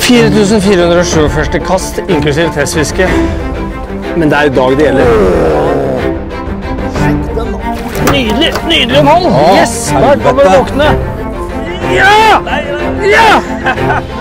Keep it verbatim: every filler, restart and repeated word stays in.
fire tusen fire hundre og sjuogførti kast, inklusiv testfiske. Men det er i dag det gjelder. Nydelig, nydelig mål! Yes! Bert, nå må du våkne! Ja! Ja!